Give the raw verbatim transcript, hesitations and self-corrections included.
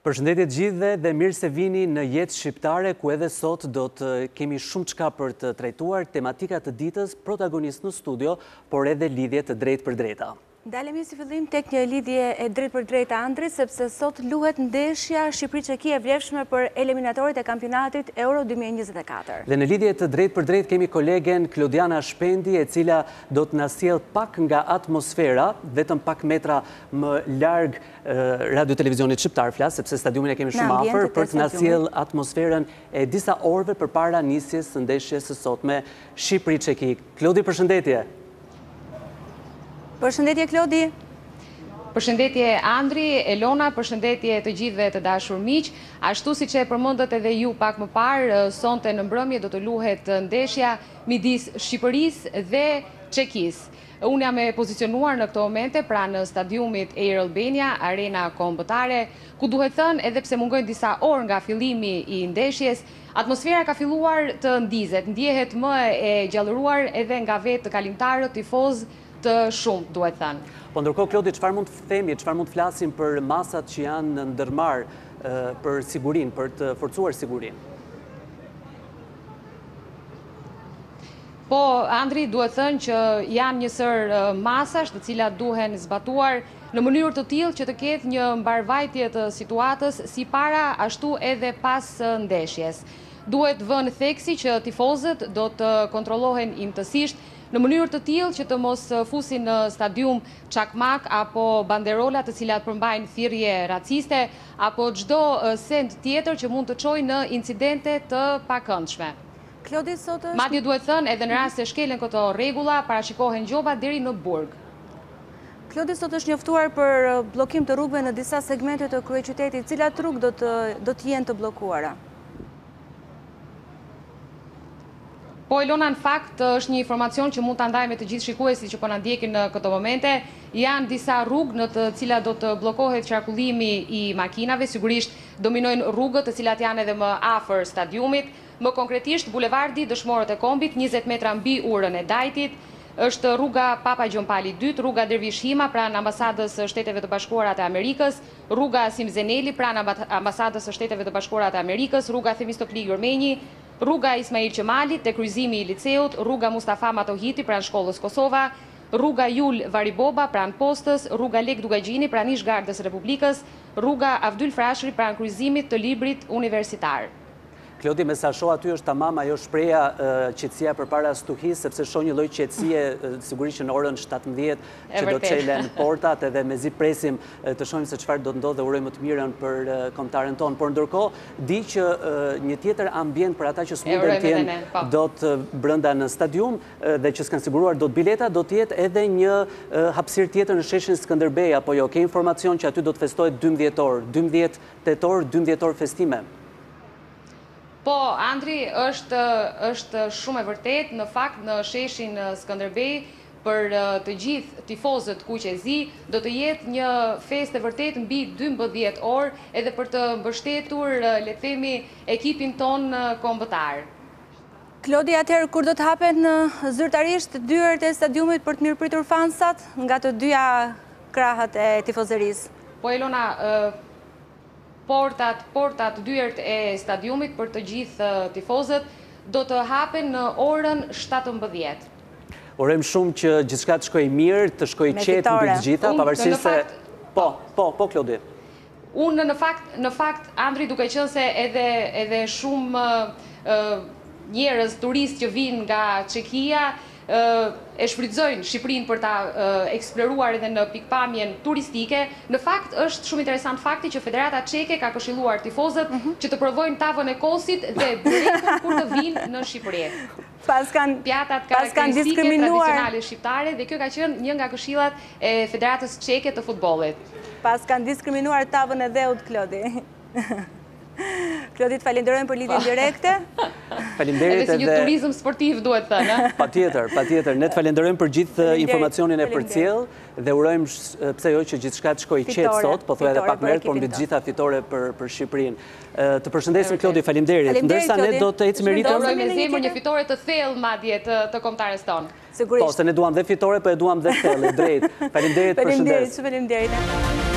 Përshëndetje gjithëve dhe mirë se vini në Jetë Shqiptare, ku edhe sot do të kemi shumë çka për të trajtuar, tematika të ditës, protagonist në studio, por edhe lidhje të drejtë për drejta. Dalemi si fillim tek një lidhje e drejtë për drejta, Andri, sepse sot luhet ndeshja Shqipëri-Çeki e vlefshme për eliminatorit e kampionatit Euro dy mijë e njëzet e katër. Dhe në lidhje të drejtë për drejtë kemi kolegen Klodiana Shpendi, e cila do të na sjellë pak nga atmosfera, vetëm pak metra më larg Radio Televizionit Shqiptar flas, sepse stadiumin e kemi shumë afër, për të na sjellë atmosferën e disa orëve përpara nisjes së ndeshjes së sotme Shqipëri-Çeki. Klodi, përshëndetje. Përshëndetje, Klodi. Përshëndetje, Andri, Elona, përshëndetje të gjithëve të dashur miq. Ashtu siç e përmendët edhe ju pak më parë, sonte në mbrëmje do të luhet ndeshja midis Shqipërisë dhe Çekisë. Unë jam e pozicionuar në këto momente pranë stadiumit Air Albania, arena kombëtare, ku duhet thënë, edhe pse mungojnë disa orë nga fillimi i ndeshjes, atmosfera ka filluar të ndizet, ndjehet më e gjallëruar edhe nga vetë kalimtarët, tifozë të shumë, duhet thënë. Po ndërkohë, Klodi, çfarë mund të themi, çfarë mund të flasim për masat që janë ndërmarr për sigurinë, për të forcuar sigurinë? Po, Andri, duhet thënë që janë një sër masash të cilat duhen zbatuar në mënyrë të tillë që të ketë një mbarvajtje të situatës si para ashtu edhe pas ndeshjes. Duhet vënë theksi që tifozët do të kontrollohen imtësisht në mënyrë të tillë që të mos fusin në stadium çakmak apo banderola të cilat përmbajnë thirrje raciste apo çdo send tjetër që mund të çojë në incidente të pakëndshme. Klodi, sot është... Madje duhet thënë, edhe në rast se shkelen këto rregulla, parashikohen gjoba deri në burg. Klodi, sot është njoftuar për bllokim të rrugëve në disa segmente të kryeqytetit. Cilat rrugë do të do të jenë të bllokuara? Po, Elona, në fakt është një informacion që mund të ndaj me të gjithë shikuesit që po na ndjekin në këto momente. Janë disa rrugë në të cilat do të bllokohet qarkullimi i makinave, sigurisht dominojnë rrugët të cilat janë edhe më afër stadiumit. Më konkretisht, bulevardi Dëshmorët e Kombit, njëzet metra mbi urën e Dajtit, është rruga Papa Gjon Pali dy, rruga Dervish Hima pranë ambasadës së Shteteve të Bashkuara të Amerikës, rruga Simzeneli pranë ambasadës së Shteteve të Bashkuara të Amerikës, rruga Themistokli Gërmenji, rruga Ismail Qemalit te kryqëzimi i liceut, rruga Mustafa Matohiti pranë shkollës Kosova, rruga Jul Variboba pranë postës, rruga Lek Dugagjini pranë ish Gardës Republikës, rruga Avdyl Frashëri pranë kryqëzimit të librit universitar. Klodi, me sa shoh aty është tamam ajo shpreha qetësia përpara stuhisë, sepse shoh një lloj qetësie sigurisht që në orën shtatëmbëdhjetë që do të çelen portat, edhe mezi presim të shohim se çfarë do të ndodhë dhe urojmë të mirën për kombëtaren tonë. Por ndërkohë di që një tjetër ambient për ata që s'mundën të jenë do të brenda në stadium dhe që s'kan siguruar dot bileta, do të jetë edhe një hapësirë tjetër në sheshin Skënderbej, apo jo? Ke informacion që aty do të festohet dymbëdhjetë orë, dymbëdhjetë tetor, dymbëdhjetë orë festime. Po, Andri, është, është shumë e vërtet, në fakt në sheshin Skënderbej, për të gjithë tifozët kuqezi, do të jetë një festë e vërtet mbi dymbëdhjetë orë, edhe për të mbështetur, le të themi, ekipin ton kombëtar. Klodi, atëherë kur do të hapen zyrtarisht dyert e stadiumit për të mirëpritur fansat nga të dyja krahët e tifozërisë? Po, Elona, Portat, portat dyert e stadiumit për të gjithë tifozët do të hapen në orën shtatëmbëdhjetë. Urojmë shumë që gjithçka të shkojë mirë, të shkojë qetë mbi të gjitha, pavarësisht se po, po, po Klodi. Unë në fakt, në fakt, Andri, duke qenë se edhe edhe shumë njerëz turistë që vinë nga Çekia e shfrytëzojnë Shqipërinë për ta eksploruar edhe në pikpamjen turistike. Në fakt është shumë interesant fakti që Federata Çeke ka këshilluar tifozët që të provojnë tavën e kosit dhe burekun kur të vinë në Shqipëri. Pas kanë pjatat karakteristike tradicionale shqiptare dhe kjo ka qenë një nga këshillat e Federatës Çeke të futbollit. Pas kanë diskriminuar tavën e dheut, Klodi. Klodi, të falenderojmë për lidhjen direkte. Faleminderit edhe si një turizëm sportiv duhet thënë. Patjetër, patjetër. Ne të falenderojmë për gjithë informacionin e përcjell dhe urojmë pse jo që gjithçka të shkojë qetë sot, po thuaj edhe pak më herët, por mbi të gjitha fitore për për Shqipërinë. Të përshëndesim Klodi, faleminderit. Ndërsa ne do të ecim me ritëm. Urojmë me zemër një fitore të thellë madje të të kombëtares tonë. Sigurisht. Po, se ne duam dhe fitore, po e duam dhe thellë, drejt. Faleminderit, përshëndes. Faleminderit, faleminderit.